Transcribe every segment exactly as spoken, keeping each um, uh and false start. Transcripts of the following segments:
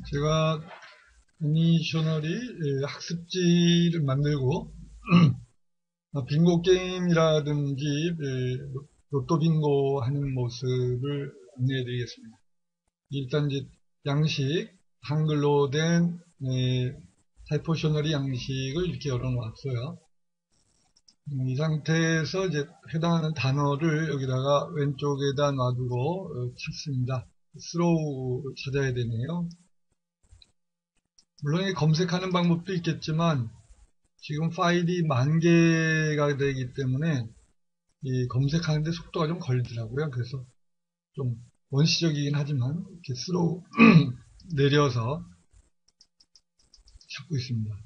제가 애니셔널이 학습지를 만들고 빙고 게임이라든지 로또 빙고 하는 모습을 안내해 드리겠습니다. 일단 이제 양식, 한글로 된 타이포셔널이 양식을 이렇게 열어놓았어요. 이 상태에서 이제 해당하는 단어를 여기다가 왼쪽에다 놔두고 찾습니다. 스로우를 찾아야 되네요. 물론 검색하는 방법도 있겠지만 지금 파일이 만 개가 되기 때문에 이 검색하는데 속도가 좀 걸리더라고요. 그래서 좀 원시적이긴 하지만 이렇게 스로우 내려서 찾고 있습니다.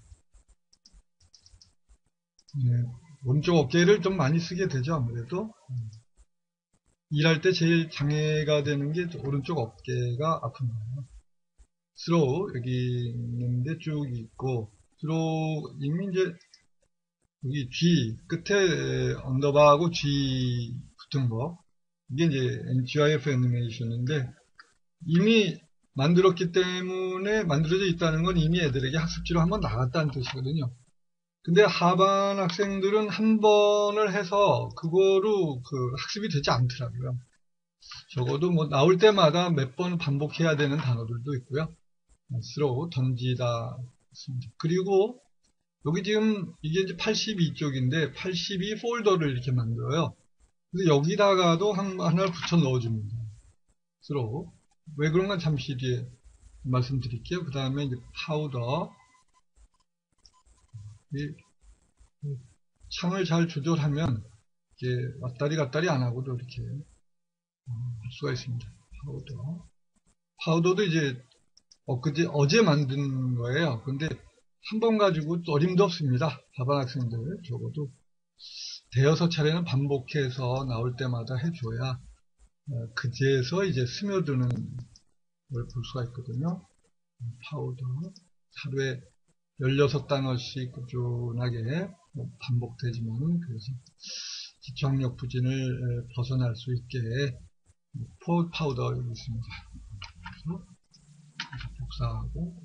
네, 오른쪽 어깨를 좀 많이 쓰게 되죠. 아무래도 일할 때 제일 장애가 되는 게 오른쪽 어깨가 아픈 거예요. 스로우 여기 있는데 쭉 있고 스로우 이미 이제 여기 G 끝에 언더바하고 G 붙은 거 이게 이제 지아이에프 애니메이션인데 이미 만들었기 때문에 만들어져 있다는 건 이미 애들에게 학습지로 한번 나갔다는 뜻이거든요. 근데 하반 학생들은 한 번을 해서 그거로 그 학습이 되지 않더라고요. 적어도 뭐 나올 때마다 몇 번 반복해야 되는 단어들도 있고요. 스로우 던지다 있습니다. 그리고 여기 지금 이게 이제 팔십이 쪽인데 팔십이 폴더를 이렇게 만들어요. 그래서 여기다가도 한, 하나를 붙여 넣어줍니다. 스로우. 왜 그런가 잠시 뒤에 말씀드릴게요. 그 다음에 이제 파우더. 이 창을 잘 조절하면 이렇게 왔다리 갔다리 안 하고도 이렇게 할 수가 있습니다. 파우더. 파우더도 이제 엊그제 어제 만든 거예요. 근데 한 번 가지고 어림도 없습니다. 하반 학생들 적어도 대여섯 차례는 반복해서 나올 때마다 해줘야 그제서 이제 스며드는 걸 볼 수가 있거든요. 파우더 하루에 열여섯 단어씩 꾸준하게 반복되지만 그래서 기초학력 부진을 벗어날 수 있게 파우더 여기 있습니다. 그래서 복사하고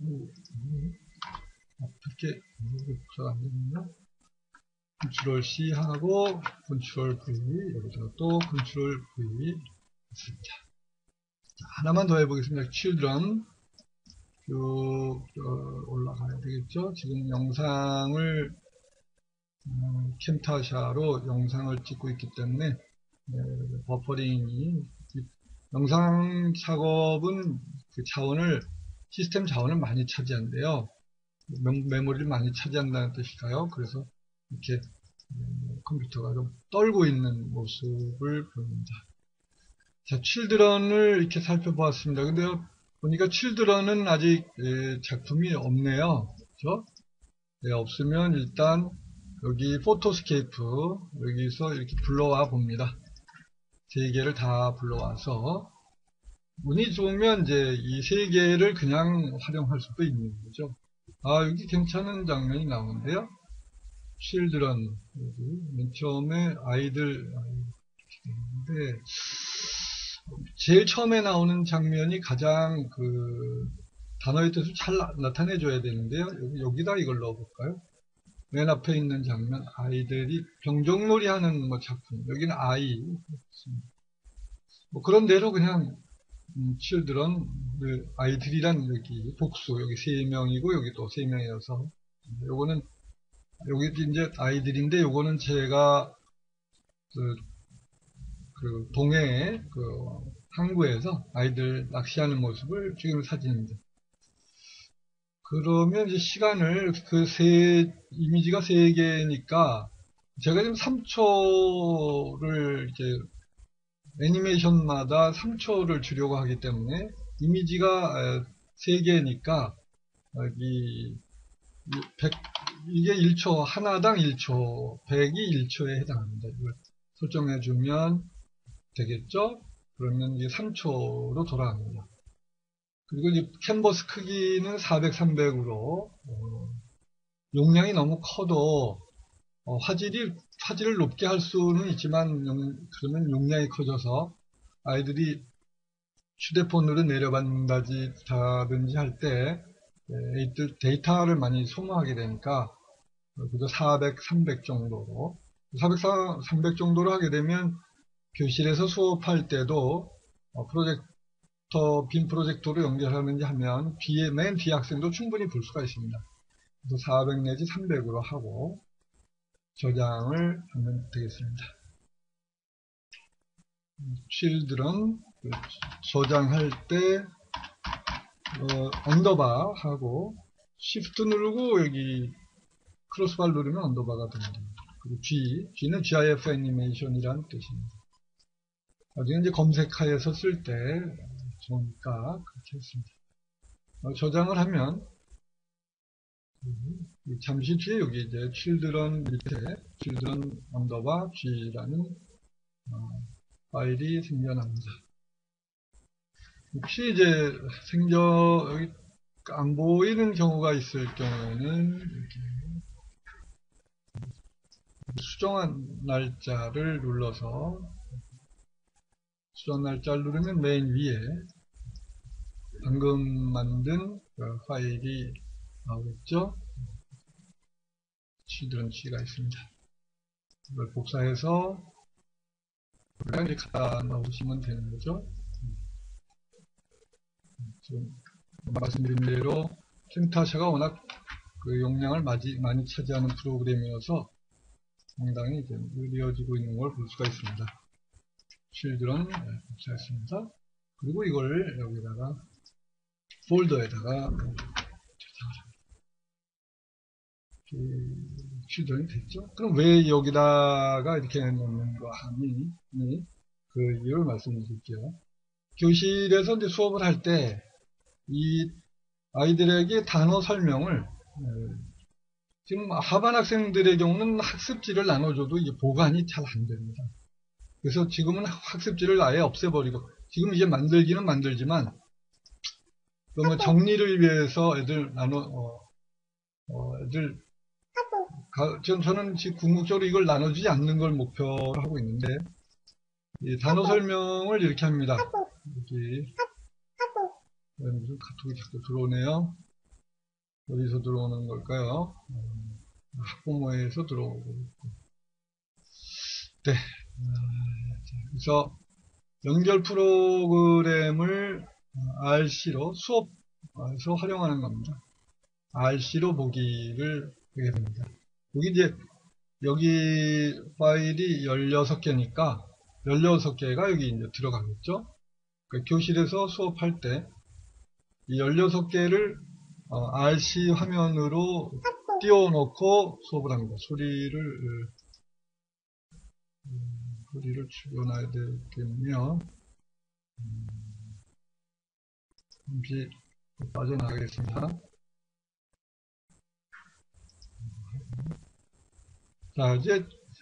어떻게 복사가 안 되는가? 컨트롤 C 하고 컨트롤 V 여기서 또 컨트롤 V 있습니다. 자, 하나만 더 해보겠습니다. children 쭉 올라가야 되겠죠. 지금 영상을 음, 캠타샤로 영상을 찍고 있기 때문에 네, 버퍼링이 영상 작업은 그 자원을 시스템 자원을 많이 차지한대요. 메모리를 많이 차지한다는 뜻일까요? 그래서 이렇게 컴퓨터가 좀 떨고 있는 모습을 보입니다. 자, children을 이렇게 살펴보았습니다. 근데 보니까 children은 아직 작품이 없네요. 그렇죠? 네, 없으면 일단 여기 포토스케이프 여기서 이렇게 불러와 봅니다. 세 개를 다 불러와서 운이 좋으면 이제 이 세 개를 그냥 활용할 수도 있는 거죠. 아, 여기 괜찮은 장면이 나오는데요. children 여기 맨 처음에 아이들 이렇게 되는데 제일 처음에 나오는 장면이 가장 그 단어의 뜻을 잘 나, 나타내줘야 되는데요. 여기, 여기다 이걸 넣어볼까요? 맨 앞에 있는 장면 아이들이 병정놀이 하는 뭐 작품 여기는 아이 뭐 그런 대로 그냥 음, children 그 아이들이란 여기 복수 여기 세 명이고 여기 또 세 명이어서 요거는 여기 이제 아이들인데 요거는 제가 그, 그 동해에 그 항구에서 아이들 낚시하는 모습을 찍은 사진입니다. 그러면 이제 시간을 그 세 이미지가 세 개니까 제가 지금 삼 초를 이제 애니메이션마다 삼 초를 주려고 하기 때문에 이미지가 세 개니까 여기 백 이게 일 초 하나당 일 초 백이 일 초에 해당합니다. 이걸 설정해주면 되겠죠? 그러면 이게 삼 초로 돌아갑니다. 그리고 이제 캔버스 크기는 사백, 삼백으로 어, 용량이 너무 커도 어, 화질이 화질을 높게 할 수는 있지만 용, 그러면 용량이 커져서 아이들이 휴대폰으로 내려받는다든지 할 때 데이터를 많이 소모하게 되니까 그래도 사백, 삼백 정도로 사백, 삼백 정도로 하게 되면 교실에서 수업할 때도 프로젝터, 빔 프로젝터로 연결하는지 하면 뒤에, 맨 뒤에 학생도 충분히 볼 수가 있습니다. 그래서 사백 내지 삼백으로 하고 저장을 하면 되겠습니다. children 저장할 때 어, 언더바 하고 shift 누르고 여기 크로스바를 누르면 언더바가 됩니다. 그리고 G, G는 지아이에프 애니메이션이라는 뜻입니다. 나중에 이제 검색하에서 쓸 때 좋으니까 그렇게 했습니다. 어, 저장을 하면 잠시 뒤에 여기 이제 children 밑에 children 언더바 G라는 어, 파일이 생겨납니다. 혹시 이제 생겨 여기 안 보이는 경우가 있을 경우에는 이렇게 수정한 날짜를 눌러서 수정 날짜를 누르면 맨 위에 방금 만든 그 파일이 나오겠죠? children G가 있습니다. 이걸 복사해서 이렇게 갖다 넣으시면 되는 거죠. 지금 말씀드린 대로 캠타샤가 워낙 그 용량을 많이, 많이 차지하는 프로그램이어서 상당히 이제 느려지고 있는 걸 볼 수가 있습니다. children 복사했습니다. 그리고 이걸 여기다가 폴더에다가 children이 됐죠. 그럼 왜 여기다가 이렇게 넣는가 하니 그 이유를 말씀드릴게요. 교실에서 이제 수업을 할 때 이 아이들에게 단어 설명을 지금 하반 학생들의 경우는 학습지를 나눠줘도 이게 보관이 잘 안 됩니다. 그래서 지금은 학습지를 아예 없애버리고 지금 이제 만들기는 만들지만 그러면 정리를 위해서 애들 나눠 어, 어, 애들 가, 전, 저는 지금 궁극적으로 이걸 나눠주지 않는 걸 목표로 하고 있는데 이 단어 설명을 이렇게 합니다. 여기 무슨 카톡이 자꾸 들어오네요. 어디서 들어오는 걸까요? 학부모에서 들어오고 있고. 네. 그래서 연결 프로그램을 알씨로 수업에서 활용하는 겁니다. 알씨로 보기를 하게 됩니다. 여기 이제 여기 파일이 열여섯 개니까 열여섯 개가 여기 이제 들어가겠죠. 그러니까 교실에서 수업할 때 이 열여섯 개를 어, 알씨 화면으로 띄워놓고 수업을 합니다. 소리를 음, 소리를 줄여놔야 되겠네요. 음, 잠시 빠져나가겠습니다. 자, 이제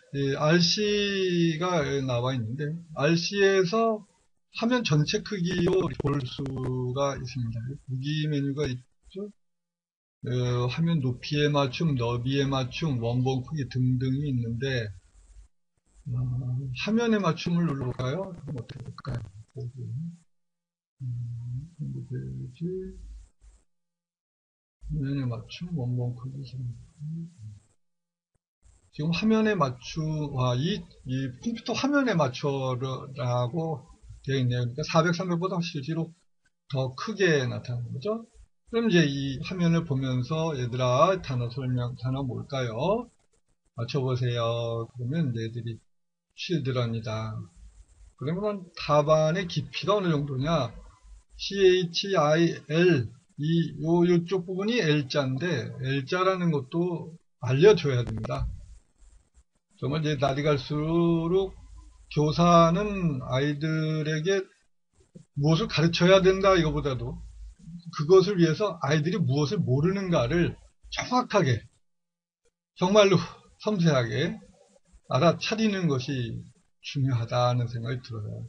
알씨가 나와 있는데 알씨에서 화면 전체 크기로 볼 수가 있습니다. 무기 메뉴가 있죠. 어, 화면 높이에 맞춤, 너비에 맞춤, 원본 크기 등등이 있는데 어, 화면에 맞춤을 눌러볼까요? 그럼 어떻게 될까요? 음, 화면에 맞춤, 원본 크기 지금 화면에 맞춤, 아, 이, 이 컴퓨터 화면에 맞춰라고 되어 있네요. 그러니까 사백, 삼백보다 실제로 더 크게 나타나는 거죠. 그럼 이제 이 화면을 보면서 얘들아 단어 설명, 단어 뭘까요? 맞춰보세요. 그러면 얘들이 children이다. 그러면 답안의 깊이가 어느 정도냐? chil, 이, 요, 요쪽 부분이 L자인데, L자라는 것도 알려줘야 됩니다. 정말 이제 날이 갈수록 교사는 아이들에게 무엇을 가르쳐야 된다 이거보다도 그것을 위해서 아이들이 무엇을 모르는가를 정확하게 정말로 섬세하게 알아차리는 것이 중요하다는 생각이 들어요.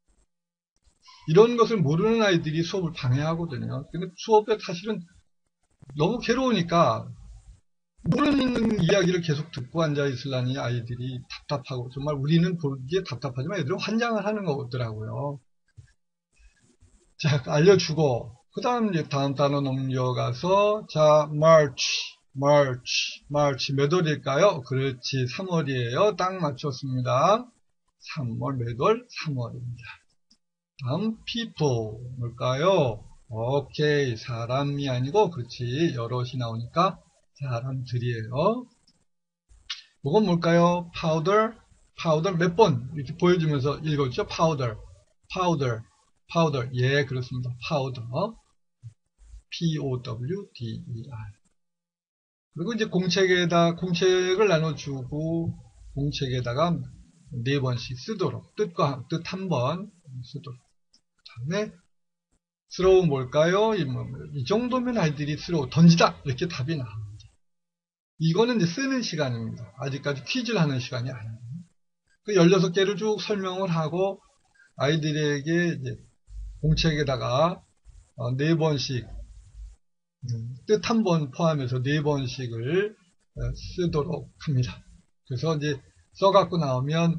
이런 것을 모르는 아이들이 수업을 방해하거든요. 근데 수업에 사실은 너무 괴로우니까 모르는 이야기를 계속 듣고 앉아있으려니 아이들이 답답하고 정말 우리는 보기에 답답하지만 애들은 환장을 하는 거더라고요. 자, 알려주고, 그 다음 이제 다음 단어 넘겨가서, 자, March, March, March 몇 월일까요? 그렇지, 삼월이에요. 딱 맞췄습니다. 삼월, 몇 월? 삼월입니다. 다음, people, 뭘까요? 오케이, 사람이 아니고, 그렇지, 여럿이 나오니까 사람들이에요. 이건 뭘까요? powder, powder 몇 번 이렇게 보여주면서 읽어주죠. powder, powder, powder. 예, 그렇습니다. powder. P O W D E R. 그리고 이제 공책에다, 공책을 나눠주고, 공책에다가 네 번씩 쓰도록, 뜻과, 뜻 한 번 쓰도록. 그 다음에, throw 뭘까요? 이, 뭐, 이 정도면 아이들이 throw, 던지다! 이렇게 답이 나옵니다. 이거는 이제 쓰는 시간입니다. 아직까지 퀴즈를 하는 시간이 아닙니다. 그 열여섯 개를 쭉 설명을 하고, 아이들에게 이제 공책에다가 네 번씩, 뜻 한 번 포함해서 네 번씩을 쓰도록 합니다. 그래서 이제 써갖고 나오면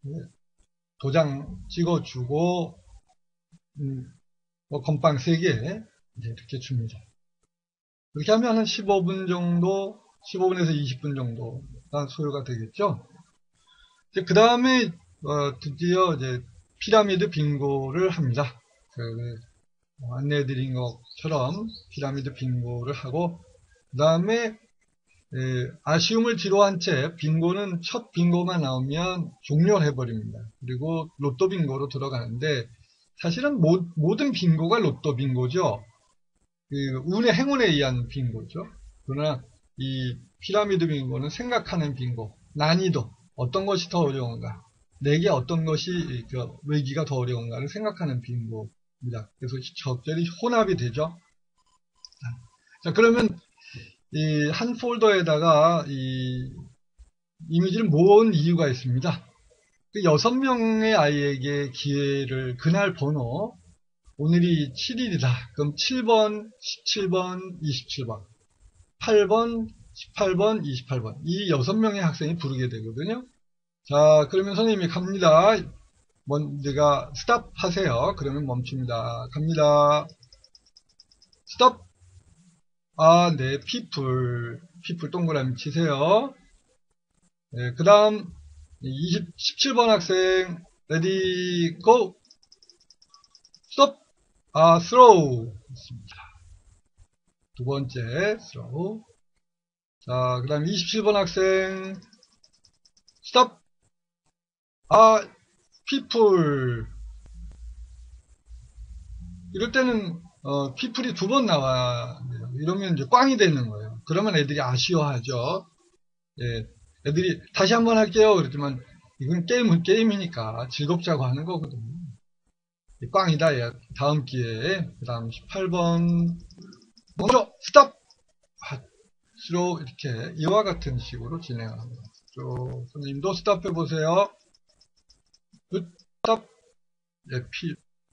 도장 찍어주고, 음, 뭐 건빵 세 개 이렇게 줍니다. 이렇게 하면 한 십오 분 정도, 십오 분에서 이십 분 정도가 소요가 되겠죠. 그 다음에 어, 드디어 이제 피라미드 빙고를 합니다. 그, 안내해드린 것처럼 피라미드 빙고를 하고, 그 다음에 아쉬움을 뒤로한 채 빙고는 첫 빙고만 나오면 종료를 해버립니다. 그리고 로또 빙고로 들어가는데, 사실은 모, 모든 빙고가 로또 빙고죠. 그 운의 행운에 의한 빙고죠. 그러나 이 피라미드 빙고는 생각하는 빙고, 난이도, 어떤 것이 더 어려운가, 내게 어떤 것이 그 외기가 더 어려운가를 생각하는 빙고입니다. 그래서 적절히 혼합이 되죠. 자, 그러면 이 한 폴더에다가 이 이미지를 모은 이유가 있습니다. 그 여섯 명의 아이에게 기회를, 그날 번호, 오늘이 칠 일이다. 그럼 칠 번, 십칠 번, 이십칠 번, 팔 번, 십팔 번, 이십팔 번. 이 여섯 명의 학생이 부르게 되거든요. 자, 그러면 선생님이 갑니다. 먼저가 스탑 하세요. 그러면 멈춥니다. 갑니다. 스톱. 아, 네, people. people 동그라미 치세요. 네, 그 다음, 십칠 번 학생, ready, go. 스톱. 아, throw. 있습니다. 두 번째, throw. 자, 그 다음 이십칠 번 학생, 스톱. 아, people. 이럴 때는, 어, people이 두 번 나와야 돼요. 이러면 이제 꽝이 되는 거예요. 그러면 애들이 아쉬워하죠. 예, 애들이 다시 한번 할게요. 그랬지만, 이건 게임은 게임이니까 즐겁자고 하는 거거든요. 꽝이다. 예. 다음 기회에. 그 다음 십팔 번. 먼저, 스톱! 스로 이렇게 이와 같은 식으로 진행합니다. 쭉, 선생님도 스톱 해보세요. 스톱! 예, 피,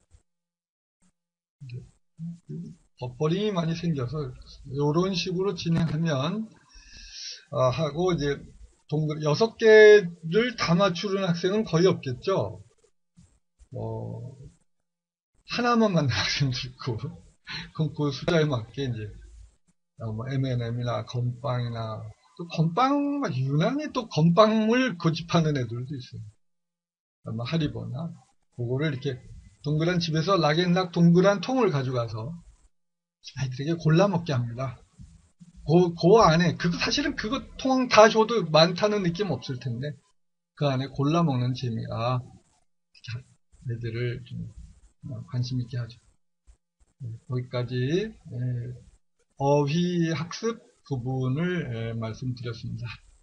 버퍼링이 많이 생겨서, 이런 식으로 진행하면, 아, 하고, 이제, 동글, 여섯 개를 다 맞추는 학생은 거의 없겠죠? 뭐, 하나만 맞는 학생도 있고, 그럼 그 숫자에 맞게, 이제, 뭐, 엠 앤 엠이나 건빵이나, 또 건빵, 유난히 또 건빵을 고집하는 애들도 있어요. 아마 하리보나, 그거를 이렇게 동그란 집에서 락앤락 동그란 통을 가져가서 아이들에게 골라 먹게 합니다. 그, 그 안에, 그거 사실은 그거 통 다 줘도 많다는 느낌 없을 텐데, 그 안에 골라 먹는 재미가 애들을 좀 관심 있게 하죠. 거기까지 어휘 학습 부분을 말씀드렸습니다.